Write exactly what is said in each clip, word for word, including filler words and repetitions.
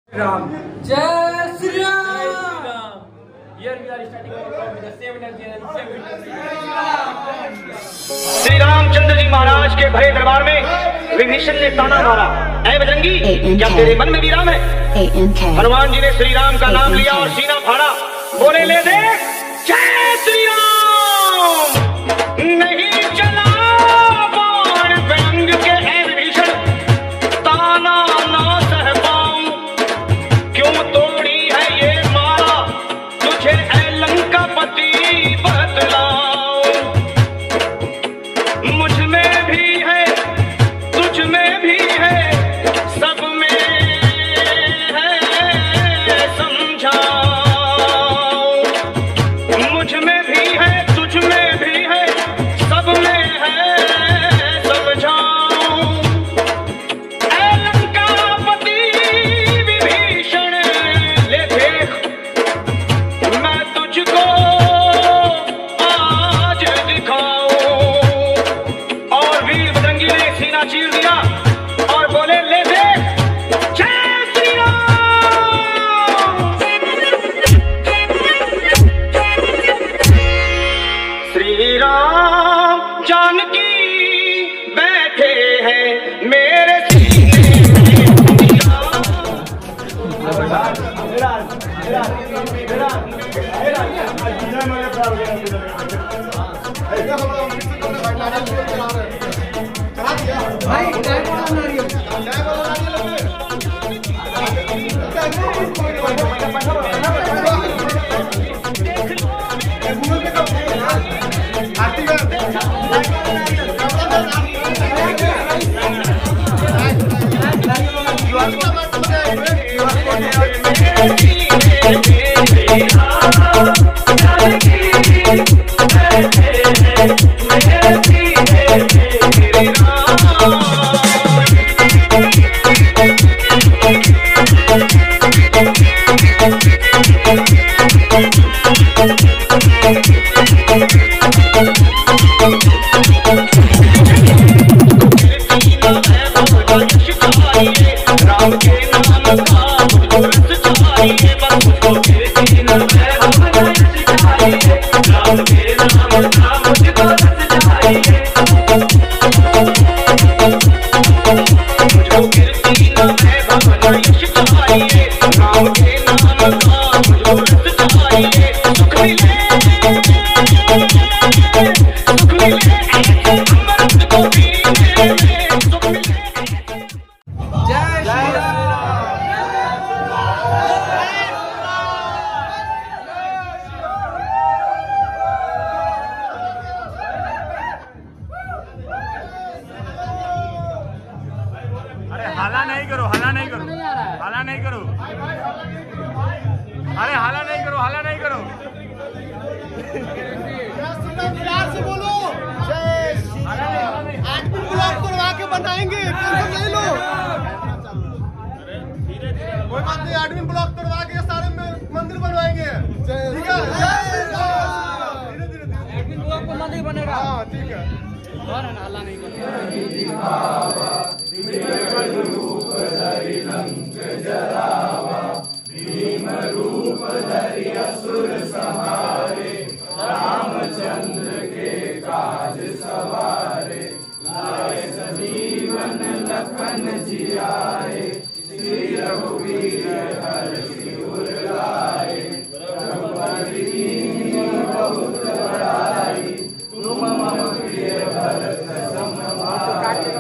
राम जय श्री राम। श्री रामचंद्र जी महाराज के भरे दरबार में विभीषण ने ताना मारा, ऐ बजरंगी क्या तेरे मन में भी राम है? हनुमान जी ने श्री राम का नाम लिया और सीना फाड़ा, बोले ले दे जय श्री राम। नहीं चला बाण व्यंग के है विभीषण, ताना ना सह पाऊं, क्यों तोड़ी है ये माला, तुझे ऐ लंकापति बतलाऊं। मुझ में भी है तुझ में भी है, सब में है समझाओ। मुझ में भी है तुझ में भी है, सब में है समझाओ। ऐ लंकापति विभीषण ले देख, मैं तुझको आज दिखाऊं। और वीर बजरंगी ने सीना चीर दिया और बोले ले देख जय श्री राम। श्री राम जानकी बैठे हैं मेरे सीने राम के नाम का मुझको रस चाहिए, बस मुझको तेरी नाम है भगवान चाहिए। राम के नाम का मुझको रस चाहिए, मुझको कीर्ति नाम है भगवान चाहिए। राम के नाम का मुझको रस चाहिए, सुख मिले सुख मिले अमृत को पीने में, सुख मिले। हाला नहीं करो, हाला नहीं करो, हाला नहीं करो, अरे हाला नहीं करो, हाला नहीं करो। प्यार से बोलो एडमिन ब्लॉक करवा के बनाएंगे, टेंशन नहीं लो। कोई बात नहीं, एडमिन ब्लॉक करवा के सारे में मंदिर बनवाएंगे, ठीक है? धीरे धीरे एडमिन ब्लॉक को मंदिर बनेगा। हाँ ठीक है, और हाला नहीं रूप धरि लंक जरावा, भीम रूप धरि असुर संहारे, रामचंद्र के काज सवारे, लाए सजीवन लखन जियाए, श्री रघुवीर हर्षि उर लाए। रघुपति कीन्ही बहुत बड़ाई, तुम मम प्रिय भरत सम भाई।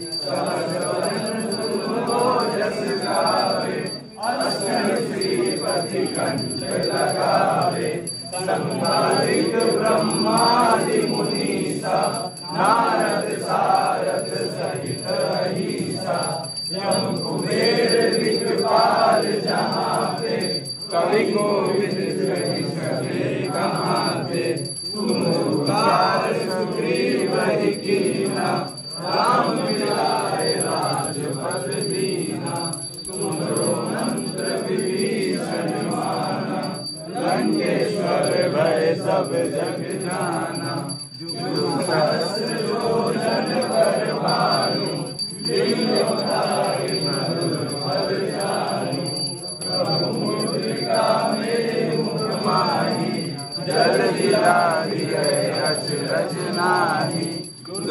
श्रीपति कंठ लगावे, संहारिक ब्रह्मादि मुनीसा, नारद सारद सहित अहिसा। यम कुबेर दिक्पाल जहाँ पे, कवि कोविद कहि सके कहाँ पे। तुम उपकार सुग्रीव ही कीना, राम मिलाए राजपद दीना। तुमरो मंत्र विभीषण माना, लंकेश्वर भय सब जग जाना। जो सहस्र योजन पर भानु, लील्योताहि मधुर फल जानू।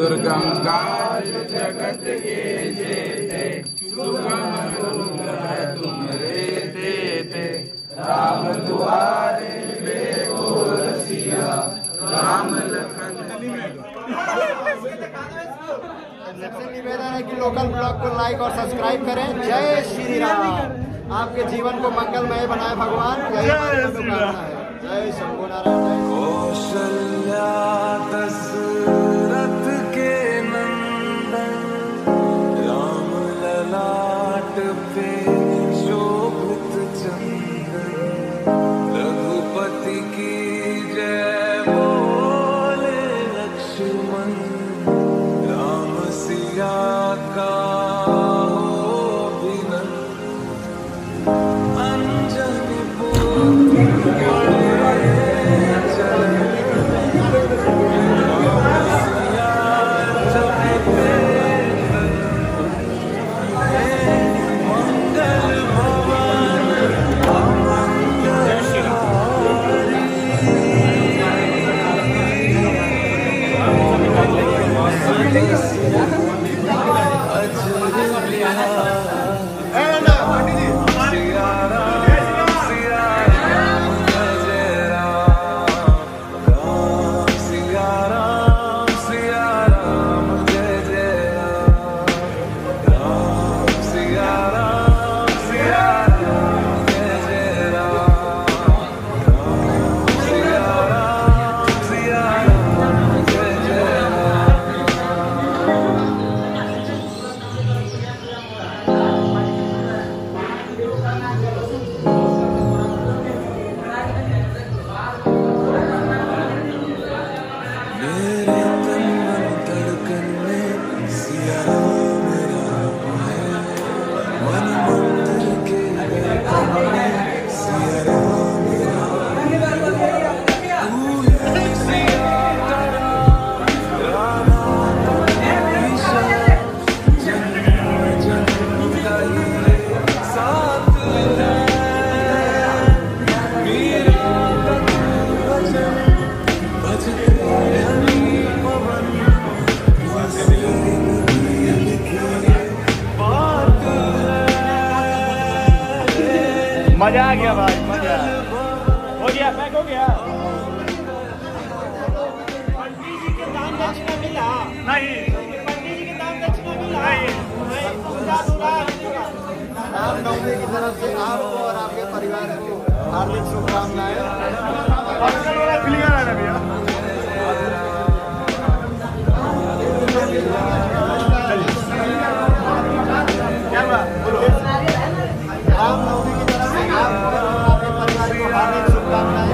दुर्गंगा जगत के जेते, सुगम है तुम रहते थे। राम दुआरे बेको रसिया, राम लखन। निवेदन है कि लोकल ब्लॉग को लाइक और सब्सक्राइब करें। जय श्री राम। आपके जीवन को मंगलमय बनाए भगवान। यही हमारी मनोकामना है। जय शंभू नारायण। कौशल्या दशरथ के नंदन, राम ललाट पे शोभित चंदन। रघुपति की जय बोले लक्ष्मण, राम सिया का हो बिनन। अंजनी पुत्र मजा आ गया भाई, मजा हो गया, पैक हो गया। पंडित जी के दान दक्षिणा मिला नहीं, पंडित जी के दान दक्षिणा मिला नहीं। रामनवमी की तरफ से आपको और आपके परिवार को हार्दिक शुभकामनाएं। रामनवमी की तरफ से आपको और आपके परिवार को हार्दिक शुभकामनाएं।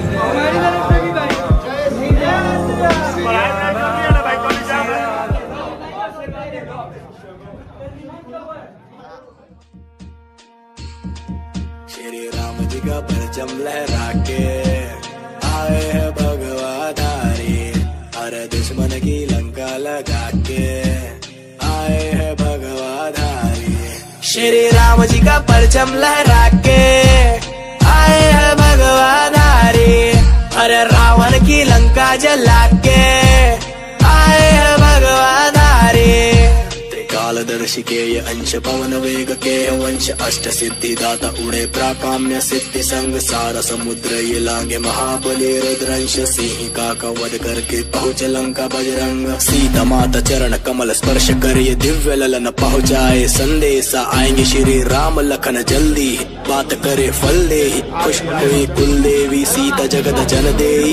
श्री राम जी का परचम लहरा के आए हैं भगवाधारी, हर दुश्मन की लंका लगा के आए हैं भगवाधारी। श्री राम जी का परचम लहरा के आए हैं भगवाधारी, अरे रावण की लंका जला के आए हैं भगवाधारी। त्रिकालदर्शी के ये अंश पवन वेग के वंश, अष्ट सिद्धि दाता उड़े प्राकाम्य सिद्धि संग। सारा समुद्र ये लांगे महाबली रुद्रंश, सिंह का वध करके पहुँच लंका बजरंग। सीता माता चरण कमल स्पर्श कर ये दिव्य ललन पहुँचाए संदेशा। आएंगे श्री राम लखन जल्दी, बात करे फल दे। खुश हुई कुल देवी सीता जगत जन देई।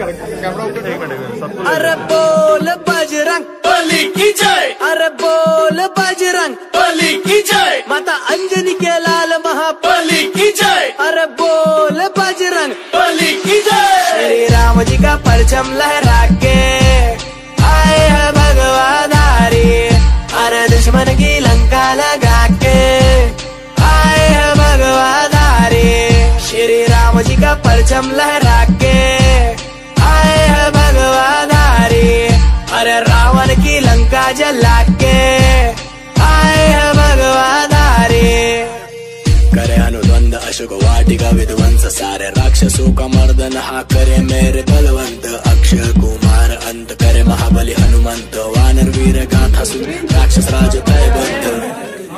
अरे बोल बजरंग बली की जय, अरे बोल बजरंग बली की जय। माता अंजनी के लाल महाबली की जय, अरे बोल बजरंग बली की जय। श्री राम जी का परचम लहरा के आए हैं भगवाधारी, अरे दुश्मन की लंका लगा के आए हैं भगवाधारी। श्री राम जी का परचम लहरा के आए हैं भगवाधारी, अरे रावण की लंका जला के आए हैं भगवाधारी। करे अनुद्वंद अशोक वाटिका विध्वंस, सारे राक्षसों का मर्दन हा करे मेरे बलवंत। अक्षय कुमार अंत करे महाबली हनुमंत, वान वानर वीर गाथा सुन राक्षस राज तय बद्ध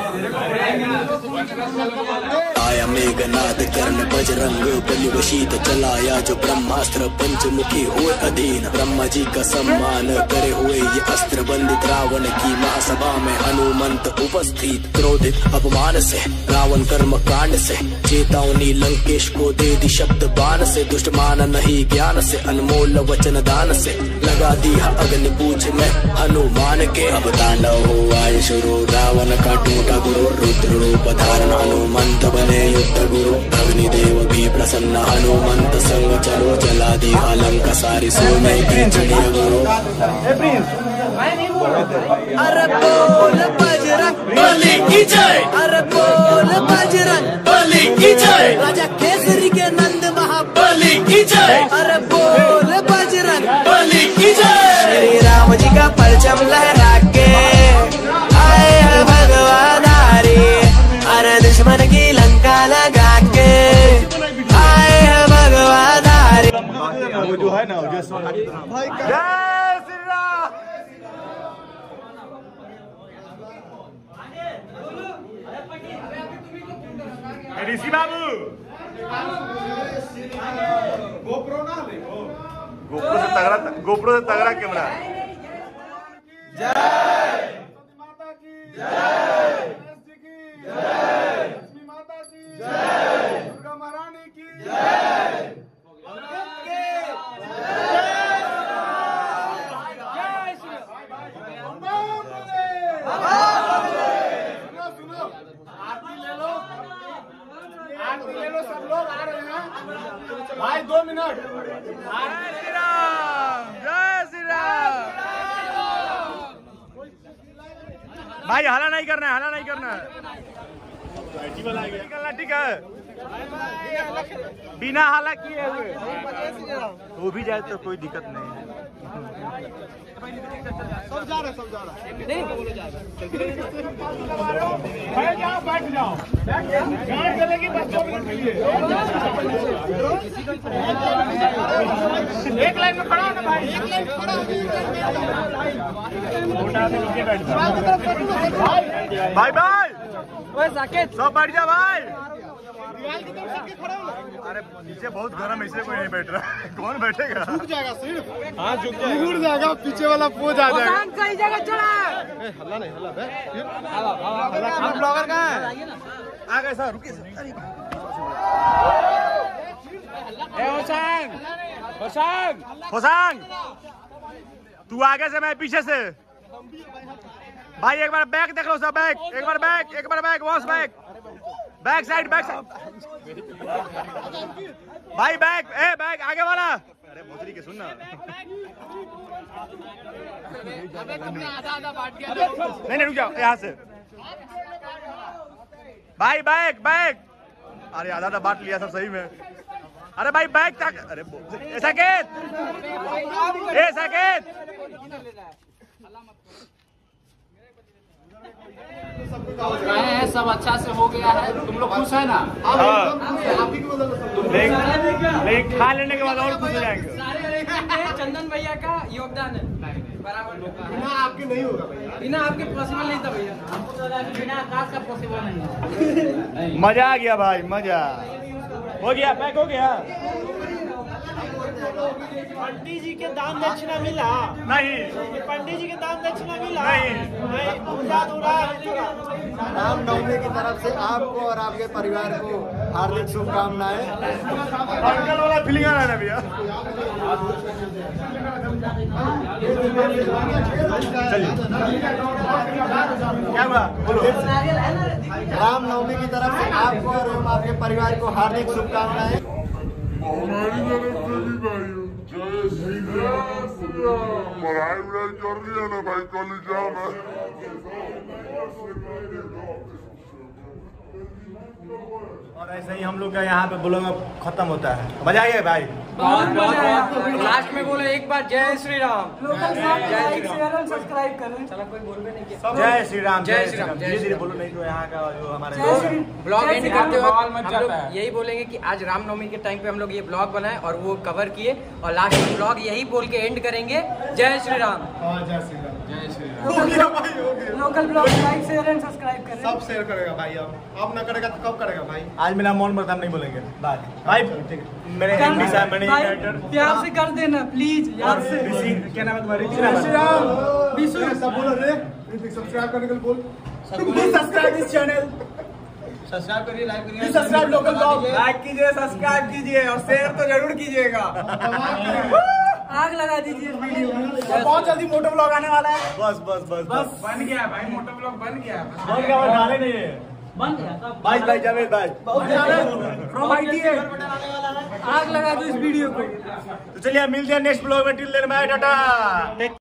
आया मेघनाद कर्ण बजरंग बलि वशीत चलाया जो ब्रह्मास्त्र पंचमुखी हुए अधीन ब्रह्मा जी का सम्मान करे हुए ये अस्त्र बंदित रावण की महासभा में हनुमंत उपस्थित क्रोधित अपमान से रावण कर्म कांड से चेतावनी लंकेश को दे दी शब्द बाण से दुष्ट मान नहीं ज्ञान से अनमोल वचन दान से लगा दी अग्नि पूछ में हनुमान के अब तांडव हुआ शुरू रावण का टूटा गुरु रुद्र रूप धारण हनुमंत बने युद्ध गुरु अग्निदेव भी प्रसन्न हनुमंत संग चलो जला दी लंका सारी सोने की गुरु अरे बोल बजरंग बली की जय अरे बोल बजरंग बली की जय राजा केसरी के नंद महाबली की जय अरे बोल बजरंग बली की जय श्री राम जी का परचम लहरा के आए हैं भगवान हरि अरे दुश्मन की लंका लगा के आए हैं भगवान हरि वो जो है ना जय श्री राम ऋषि बाबू गोप्रो ना गोप्रो से तगड़ा गोप्रो से तगड़ा कैमरा जय माता की जय जय लक्ष्मी माता की जय दुर्गा महारानी की जय ले लो सब लोग आ रहे हैं भाई दो मिनट जय श्री राम जय श्री राम भाई हला नहीं करना है हला नहीं करना है निकलना ठीक है बिना हला किए हुए वो भी जाए तो कोई दिक्कत नहीं है सब जा रहे सब जा रहे बैठ जाओ बैठ जाओ गाड़ी चलेगी बस दो मिनट के लिए एक लाइन में खड़ा हो ना भाई एक लाइन में खड़ा हो भाई भाई ओए साकेत सब बैठ जा भाई दीवार की तरफ सबके खड़ा हो अरे नीचे बहुत गर्म इसलिए कोई नहीं बैठ रहा कौन बैठेगा झुक जाएगा सिर्फ हाँ झुक जाएगा झुक जाएगा पीछे वाला पोज आ जाएगा सही जगह चढ़ा हल्ला नहीं हल्ला बे हल्ला हम ब्लॉगर कहाँ है आ गए सर रुकिए ए होशांग होशांग होशांग तू आगे से मैं पीछे से भाई एक बार बैक देख लो सब बैक एक बार बैक एक बार back wash back back side back side भाई बैक ए बैक आगे वाला अरे भोसड़ी के सुन ना नहीं नहीं रुक जाओ यहाँ से भाई बैक बैक अरे आधा आधा बांट लिया सब सही में अरे भाई बैक तक अरे साकेत ए साकेत सब अच्छा से हो गया है तुम लोग खुश है ना लेकिन खा लेने के बाद और खुश हो जाएंगे चंदन भैया का योगदान है बराबर बिना आपके नहीं होगा भैया बिना आपके पॉसिबल नहीं था भैया बिना आकाश का पॉसिबल नहीं मजा आ गया भाई मजा हो गया पैक हो गया पंडित जी के दान दक्षिणा मिला नहीं पंडित जी के दान दक्षिणा मिला नहीं पूजा अधूरा रामनवमी की तरफ से आपको और आपके परिवार को हार्दिक शुभकामनाएं। अंकल वाला फीलिंग आ रहा है ना भैया क्या हुआ बोलो। रामनवमी की तरफ से आपको और आपके परिवार को हार्दिक शुभकामनाएं। हमारी तरफ से भी भाई जय श्री राम। मराई उड़ाई कर लिया ना भाई कॉलेजा में। और ऐसे ही हम लोग का यहाँ पे बोलोंग खत्म होता है। मजा आइए भाई बहुत बहुत लास्ट में बोले एक बार जय श्री राम सब्सक्राइब करें। चलो कोई बोल भी नहीं किया। जय श्री राम जय श्री राम धीरे धीरे बोलो नहीं तो यहाँ का जो हमारे ब्लॉग एंड करते वक्त हम लोग यही बोलेंगे कि आज रामनवमी के टाइम पे हम लोग ये ब्लॉग बनाए और वो कवर किए और लास्ट में ब्लॉग यही बोल के एंड करेंगे जय श्री राम। जय श्री राम जय Shri Ram. Local blog like share and subscribe करें। सब शेयर करेगा भाई। अब अब ना करेगा तो कब करेगा भाई? आज मेरा मौन व्रत नहीं बोलेंगे बाय भाई। मेरे एमडी साहब मैंने प्यार से कर देना प्लीज यार से। क्या नाम है तुम्हारा? श्री राम विशु सब बोलो रे। सब्सक्राइब करने के लिए बोल। Subscribe this channel. सब्सक्राइब करिए, लाइक करिए, सब्सक्राइब लोकल ब्लॉग लाइक कीजिए, सब्सक्राइब कीजिए और शेयर तो जरूर कीजिएगा। आग लगा दीजिए इस वीडियो में। बहुत जल्दी मोटो ब्लॉग आने वाला है। बस बस बस बस बन गया भाई, मोटो ब्लॉग बन गया। बन गया, बस डाले नहीं है। बन गया भाई भाई जावेद भाई फ्रॉम आईटी है। आग लगा दो इस वीडियो को। तो चलिए मिलते हैं नेक्स्ट ब्लॉग में। Till then bye Tata.